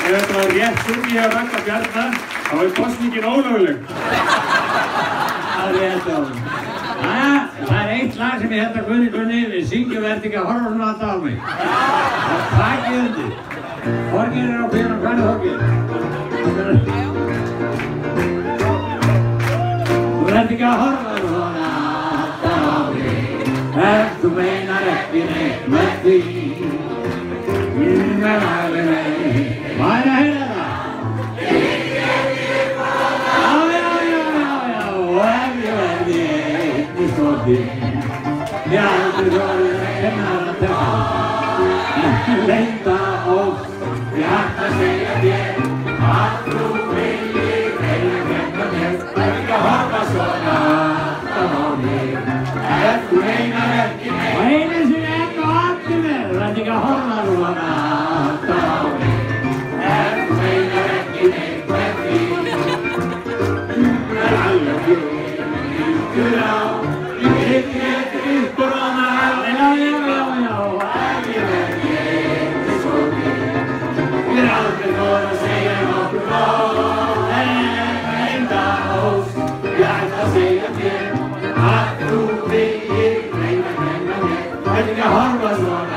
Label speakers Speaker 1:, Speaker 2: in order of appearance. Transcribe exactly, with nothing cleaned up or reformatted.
Speaker 1: Ef þetta var rétt sungið að Ragga Bjarna, þá er kosningin ólögleg.
Speaker 2: Það er rétt á mig. Það er eitt lag sem ég hérna Gunni Gunni, við syngjum verði ekki að horfa svona alltaf á mig. Það takið undir. Þorgeir er á píanó, hvað er Þorgeir? Þú verði ekki að horfa svona alltaf á mig, ef þú meinar ekki neitt með því. Hvað er að heyra það? Já, já, já, já, já, og ef ég verði einn í skoti, ég aldrei þorði að kenna það að taka. Leynda ósk, ég ætla að segja þér að þú viljir reyna gegna mér. Það er ekki að horfa svona alltaf á mig, ef þú meinar ekki neitt. Og einu sinni ekki á allir mér, það er ekki að horfa svona alltaf á mig, ef þú meinar ekki neitt með því. Það er alveg ykkur á, ég veit ekki ykkur á maður. Já, já, já, já, ef ég verði einn í skoti, ég er aldrei þorði að segja nokkuð nóg. En leynda ósk, ég ætla að segja þér að þú viljir reyna gegna mér. Það er ekki að horfa svona